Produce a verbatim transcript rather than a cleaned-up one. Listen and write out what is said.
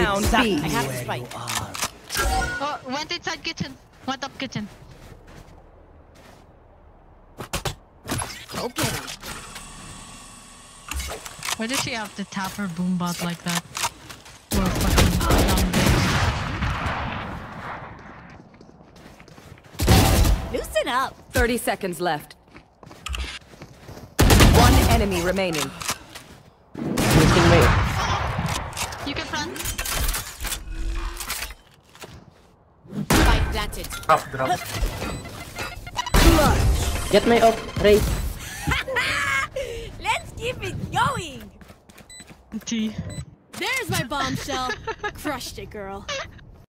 down B. I have to spike. Oh, went inside kitchen. Went up kitchen. Okay. Why does she have to tap her boombot like that? For fucking long days. Loosen up. thirty seconds left. One enemy remaining. You can run. Spike planted. Drop, drop. Get my up, Ray. Let's keep it going. T. There's my bombshell. Crushed it, girl.